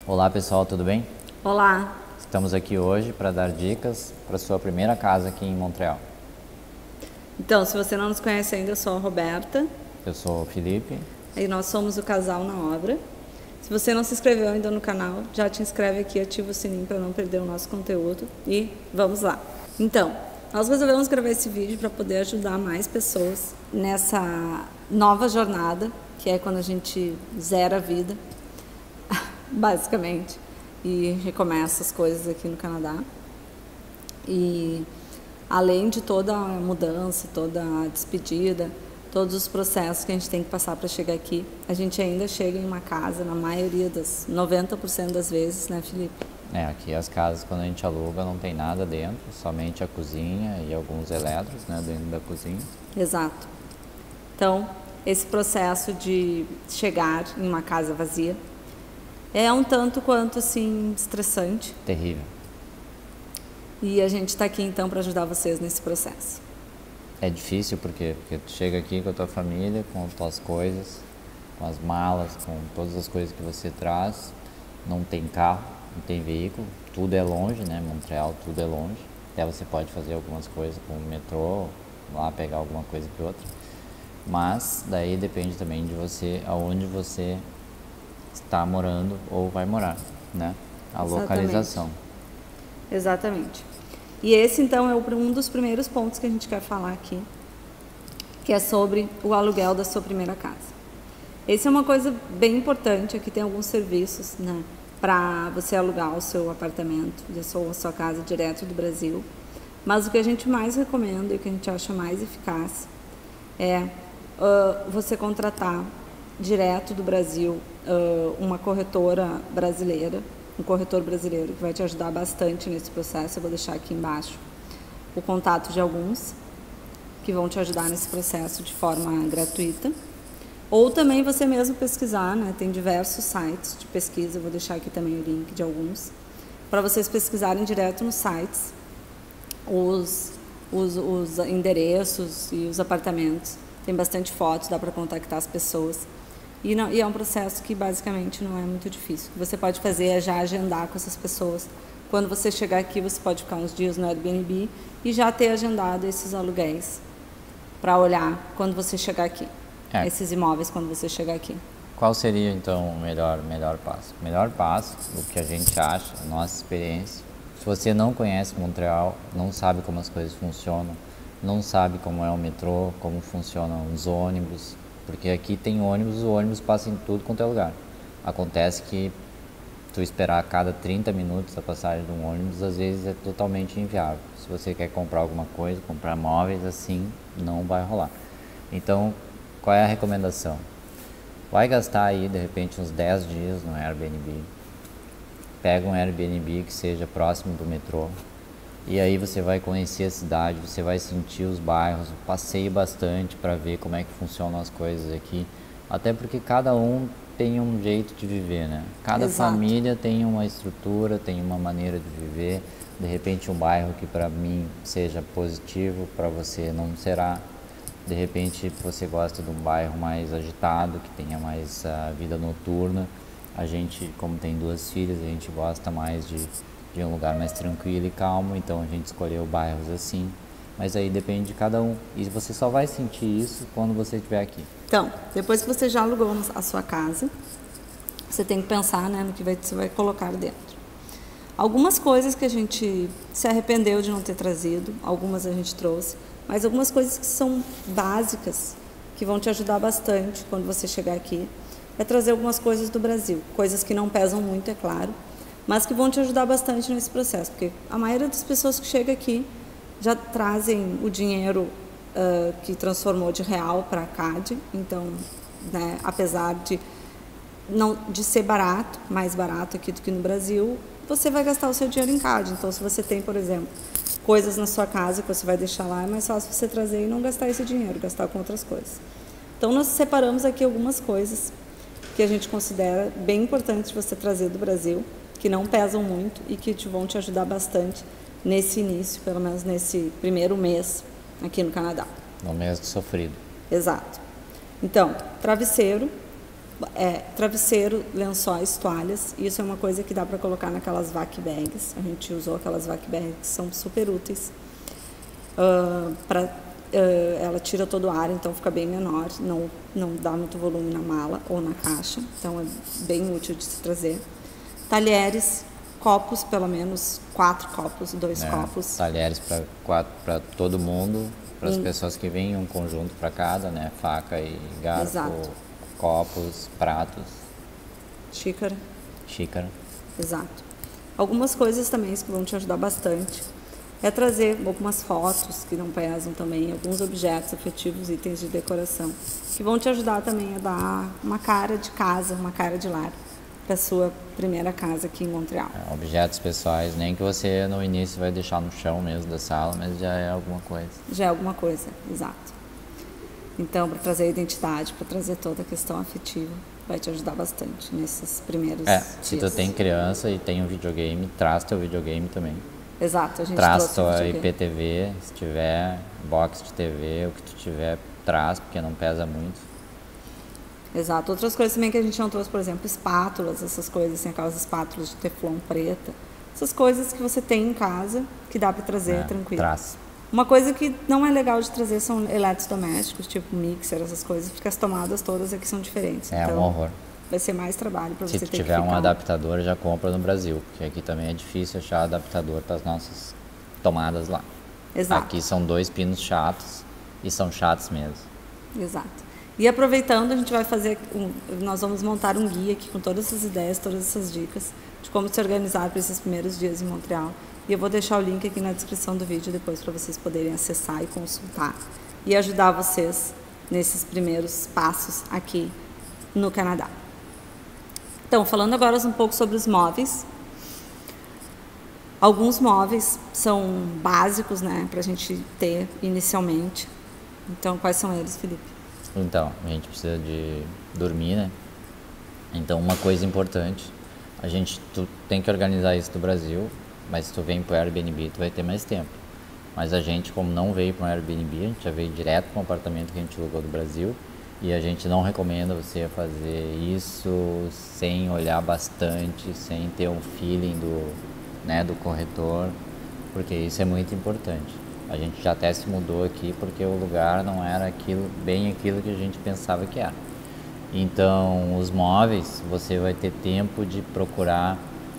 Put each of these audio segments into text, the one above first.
Olá pessoal, tudo bem? Olá! Estamos aqui hoje para dar dicas para sua primeira casa aqui em Montreal. Então, se você não nos conhece ainda, eu sou a Roberta. Eu sou o Felipe. E nós somos o Casal na Obra. Se você não se inscreveu ainda no canal, já te inscreve aqui, ativa o sininho para não perder o nosso conteúdo e vamos lá. Então, nós resolvemos gravar esse vídeo para poder ajudar mais pessoas nessa nova jornada, que é quando a gente zera a vida, basicamente, e recomeça as coisas aqui no Canadá. E além de toda a mudança, toda a despedida, todos os processos que a gente tem que passar para chegar aqui, a gente ainda chega em uma casa, na maioria das 90% das vezes, né, Felipe? Aqui as casas, quando a gente aluga, não tem nada dentro, somente a cozinha e alguns eletros, né, dentro da cozinha. Exato. Então, esse processo de chegar em uma casa vazia é um tanto quanto, assim, estressante. Terrível. E a gente está aqui, então, para ajudar vocês nesse processo. É difícil porque tu chega aqui com a tua família, com as tuas coisas, com as malas, com todas as coisas que você traz. Não tem carro, não tem veículo, tudo é longe, né? Montreal, tudo é longe. Até você pode fazer algumas coisas com o metrô, lá pegar alguma coisa que outra. Mas daí depende também de você, aonde você está morando ou vai morar, né? A localização. Exatamente. E esse, então, é um dos primeiros pontos que a gente quer falar aqui, que é sobre o aluguel da sua primeira casa. Esse é uma coisa bem importante. Aqui tem alguns serviços, né, para você alugar o seu apartamento, a sua casa direto do Brasil. Mas o que a gente mais recomenda e o que a gente acha mais eficaz é você contratar direto do Brasil uma corretora brasileira, um corretor brasileiro que vai te ajudar bastante nesse processo. Eu vou deixar aqui embaixo o contato de alguns que vão te ajudar nesse processo de forma gratuita. Ou também você mesmo pesquisar, né? Tem diversos sites de pesquisa, eu vou deixar aqui também o link de alguns, para vocês pesquisarem direto nos sites os endereços e os apartamentos. Tem bastante fotos, dá para contactar as pessoas. E é um processo que basicamente não é muito difícil. O que você pode fazer é já agendar com essas pessoas. Quando você chegar aqui, você pode ficar uns dias no Airbnb e já ter agendado esses aluguéis para olhar quando você chegar aqui. Esses imóveis quando você chegar aqui. Qual seria então o melhor passo? O melhor passo, o que a gente acha, a nossa experiência. Se você não conhece Montreal, não sabe como as coisas funcionam, não sabe como é o metrô, como funcionam os ônibus, porque aqui tem ônibus, o ônibus passa em tudo quanto é lugar. Acontece que tu esperar a cada 30 minutos a passagem de um ônibus, às vezes é totalmente inviável. Se você quer comprar alguma coisa, comprar móveis, assim, não vai rolar. Então, qual é a recomendação? Vai gastar aí, de repente, uns 10 dias no Airbnb. Pega um Airbnb que seja próximo do metrô. E aí você vai conhecer a cidade, você vai sentir os bairros, passeie bastante para ver como é que funcionam as coisas aqui. Até porque cada um tem um jeito de viver, né? Cada Exato. família tem uma estrutura, tem uma maneira de viver. De repente um bairro que para mim seja positivo, para você não será. De repente você gosta de um bairro mais agitado, que tenha mais vida noturna. A gente, como tem 2 filhas, a gente gosta mais de um lugar mais tranquilo e calmo, então a gente escolheu bairros assim, mas aí depende de cada um, e você só vai sentir isso quando você estiver aqui. Então, depois que você já alugou a sua casa, você tem que pensar, né, no que você vai colocar dentro. Algumas coisas que a gente se arrependeu de não ter trazido, algumas a gente trouxe, mas algumas coisas que são básicas, que vão te ajudar bastante quando você chegar aqui, é trazer algumas coisas do Brasil, coisas que não pesam muito, é claro, mas que vão te ajudar bastante nesse processo, porque a maioria das pessoas que chega aqui já trazem o dinheiro que transformou de real para CAD, então, né, apesar de ser barato, mais barato aqui do que no Brasil, você vai gastar o seu dinheiro em CAD. Então, se você tem, por exemplo, coisas na sua casa que você vai deixar lá, é mais fácil você trazer e não gastar esse dinheiro, gastar com outras coisas. Então, nós separamos aqui algumas coisas que a gente considera bem importantes de você trazer do Brasil, que não pesam muito e que vão te ajudar bastante nesse início, pelo menos nesse primeiro mês aqui no Canadá. No mês sofrido. Exato. Então, travesseiro, travesseiro, lençóis, toalhas. Isso é uma coisa que dá para colocar naquelas vac bags. A gente usou aquelas vac bags que são super úteis. Ela tira todo o ar, então fica bem menor, não dá muito volume na mala ou na caixa, então é bem útil de se trazer. Talheres, copos, pelo menos 4 copos, 2 copos. Talheres para todo mundo, para as pessoas que vêm um conjunto para cada, né? Faca e garfo, exato. Copos, pratos. Xícara. Exato. Algumas coisas também que vão te ajudar bastante é trazer algumas fotos que não pesam também, alguns objetos afetivos, itens de decoração, que vão te ajudar também a dar uma cara de casa, uma cara de lar para sua primeira casa aqui em Montreal. Objetos pessoais, nem que você no início vai deixar no chão mesmo da sala, mas já é alguma coisa. Já é alguma coisa, exato. Então, para trazer a identidade, para trazer toda a questão afetiva, vai te ajudar bastante nesses primeiros dias. Se tu tem criança e tem um videogame, traz teu videogame também. Exato, a gente traz tua IPTV, se tiver box de TV, o que tu tiver, traz, porque não pesa muito. Exato. Outras coisas também que a gente não trouxe, por exemplo, espátulas, essas coisas, assim, aquelas espátulas de teflon preta. Essas coisas que você tem em casa, que dá para trazer tranquilo. Traz. Uma coisa que não é legal de trazer são eletrodomésticos, tipo mixer, essas coisas, porque as tomadas todas aqui são diferentes. É então, um horror. Vai ser mais trabalho para você ter que Se tiver um adaptador, já compra no Brasil, porque aqui também é difícil achar adaptador para as nossas tomadas lá. Exato. Aqui são 2 pinos chatos e são chatos mesmo. Exato. E aproveitando, a gente vai nós vamos montar um guia aqui com todas essas ideias, todas essas dicas de como se organizar para esses primeiros dias em Montreal. E eu vou deixar o link aqui na descrição do vídeo depois para vocês poderem acessar e consultar e ajudar vocês nesses primeiros passos aqui no Canadá. Então, falando agora um pouco sobre os móveis. Alguns móveis são básicos, né, para a gente ter inicialmente. Então, quais são eles, Felipe? Então, a gente precisa de dormir, né? Então, uma coisa importante, tu tem que organizar isso do Brasil, mas se tu vem pro Airbnb, tu vai ter mais tempo. Mas a gente, como não veio para um Airbnb, a gente já veio direto para um apartamento que a gente alugou do Brasil. E a gente não recomenda você fazer isso sem olhar bastante, sem ter um feeling do corretor, porque isso é muito importante. A gente já até se mudou aqui porque o lugar não era bem aquilo que a gente pensava que era. Então, os móveis, você vai ter tempo de procurar.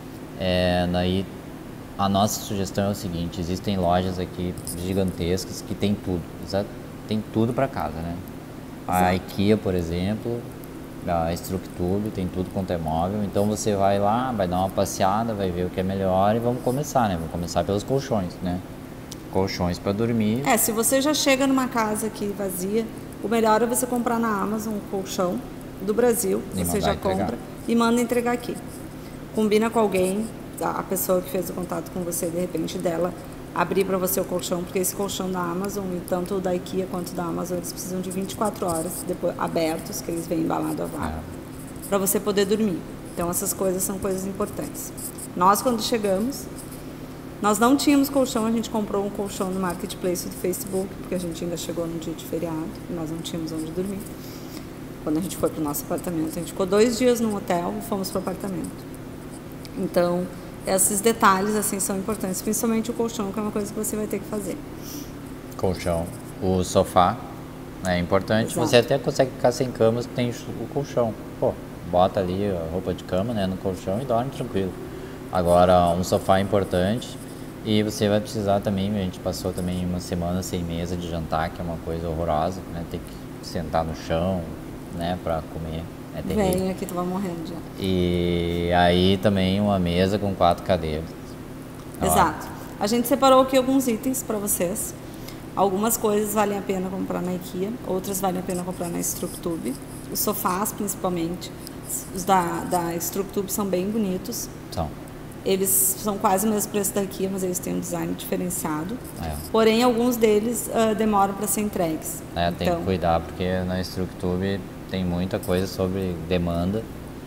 A nossa sugestão é o seguinte: existem lojas aqui gigantescas que tem tudo, tem tudo para casa, né? A IKEA, por exemplo, a Structube, tem tudo quanto é móvel. Então você vai lá, vai dar uma passeada, vai ver o que é melhor e vamos começar, né? Vamos começar pelos colchões, né? Colchões para dormir. Se você já chega numa casa aqui vazia, o melhor é você comprar na Amazon um colchão do Brasil, você já compra e manda entregar aqui. Combina com alguém, a pessoa que fez o contato com você, de repente dela abrir para você o colchão, porque esse colchão da Amazon, e tanto o da IKEA quanto da Amazon, eles precisam de 24 horas depois, abertos, que eles vêm embalado a vácuo, para você poder dormir. Então essas coisas são coisas importantes. Nós, quando chegamos, nós não tínhamos colchão, a gente comprou um colchão no Marketplace do Facebook, porque a gente ainda chegou num dia de feriado e nós não tínhamos onde dormir. Quando a gente foi para o nosso apartamento, a gente ficou 2 dias no hotel e fomos para o apartamento. Então, esses detalhes assim são importantes, principalmente o colchão, que é uma coisa que você vai ter que fazer. Colchão, o sofá é importante. Exato. Você até consegue ficar sem cama se tem o colchão. Bota ali a roupa de cama, né, no colchão e dorme tranquilo. Agora, um sofá é importante e você vai precisar também. A gente passou também uma semana sem mesa de jantar, que é uma coisa horrorosa, né? Ter que sentar no chão, né, para comer. É terrível. Vem aqui, tu vai morrendo já. E aí também uma mesa com 4 cadeiras. Exato. A gente separou aqui alguns itens para vocês. Algumas coisas valem a pena comprar na IKEA, outras valem a pena comprar na Structube. Os sofás, principalmente, os da Structube são bem bonitos. São. Eles são quase o mesmo preço da IKEA, mas eles têm um design diferenciado. Porém, alguns deles demoram para ser entregues. Tem que cuidar, porque na Structube tem muita coisa sobre demanda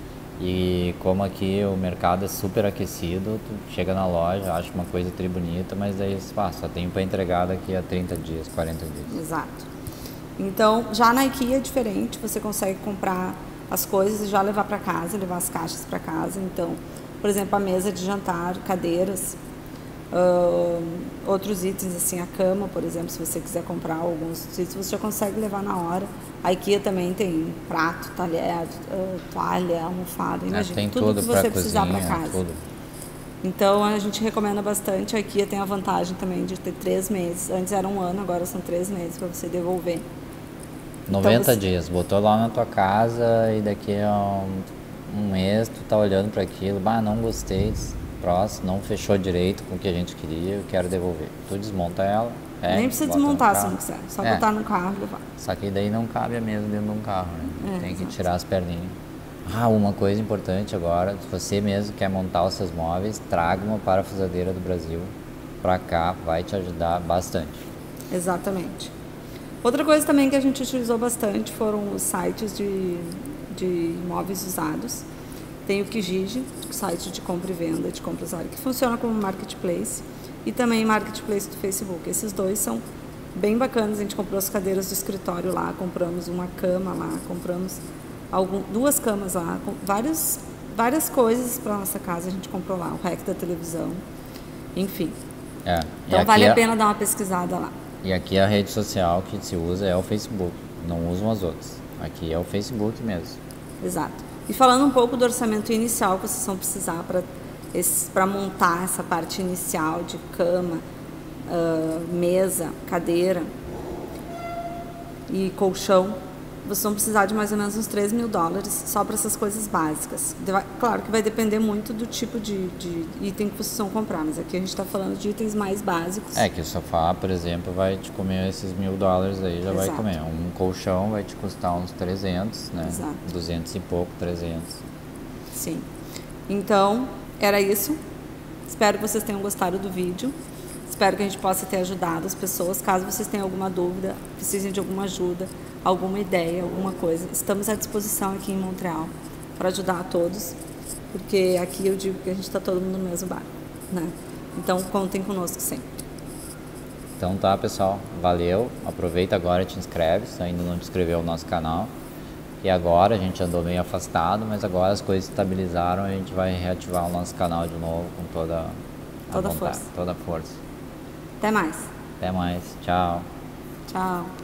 e como aqui o mercado é super aquecido, tu chega na loja, acha uma coisa tri bonita, mas aí só tem para entregar daqui a 30 dias, 40 dias. Exato. Então, já na IKEA é diferente, você consegue comprar as coisas e já levar para casa, levar as caixas para casa. Então, por exemplo, a mesa de jantar, cadeiras, outros itens assim, a cama, por exemplo, se você quiser comprar alguns itens, você já consegue levar na hora. A IKEA também tem prato, talher, toalha, almofada, imagina, tem tudo que você precisar para cozinha, casa. tudo. Então a gente recomenda bastante. A IKEA tem a vantagem também de ter 3 meses. Antes era 1 ano, agora são 3 meses para você devolver. 90 então, dias, botou lá na tua casa e daqui a um mês tu tá olhando para aquilo, não gostei, próximo, não fechou direito com o que a gente queria, eu quero devolver. Tu desmonta ela. Nem precisa desmontar se não quiser, só botar no carro e levar. Só que daí não cabe a mesa dentro de um carro, né? Tem que tirar as perninhas. Uma coisa importante agora, se você mesmo quer montar os seus móveis, traga uma parafusadeira do Brasil pra cá, vai te ajudar bastante. Exatamente. Outra coisa também que a gente utilizou bastante foram os sites de imóveis usados. Tem o Kijiji, site de compra e venda, de compra usada, que funciona como marketplace, e também marketplace do Facebook. Esses dois são bem bacanas. A gente comprou as cadeiras do escritório lá, compramos uma cama lá, compramos 2 camas lá, várias coisas para nossa casa a gente comprou lá, o rack da televisão, enfim. Então vale a pena dar uma pesquisada lá. E aqui a rede social que se usa é o Facebook, não usam as outras. Aqui é o Facebook mesmo. Exato. E falando um pouco do orçamento inicial que vocês vão precisar para montar essa parte inicial de cama, mesa, cadeira e colchão, vocês vão precisar de mais ou menos uns $3.000 só para essas coisas básicas. Claro que vai depender muito do tipo de item que vocês vão comprar, mas aqui a gente está falando de itens mais básicos. Que o sofá, por exemplo, vai te comer esses $1.000 aí, já vai comer. Um colchão vai te custar uns 300, né? Exato. 200 e pouco, 300. Sim. Então, era isso. Espero que vocês tenham gostado do vídeo. Espero que a gente possa ter ajudado as pessoas. Caso vocês tenham alguma dúvida, precisem de alguma ajuda, alguma ideia, alguma coisa, estamos à disposição aqui em Montreal para ajudar a todos, porque aqui eu digo que a gente está todo mundo no mesmo barco, né? Então contem conosco sempre. Então tá, pessoal, valeu, aproveita agora e te inscreve, se ainda não te inscreveu no nosso canal. E agora a gente andou meio afastado, mas agora as coisas estabilizaram, a gente vai reativar o nosso canal de novo com toda a vontade, força. toda a força. Até mais. Até mais, tchau. Tchau.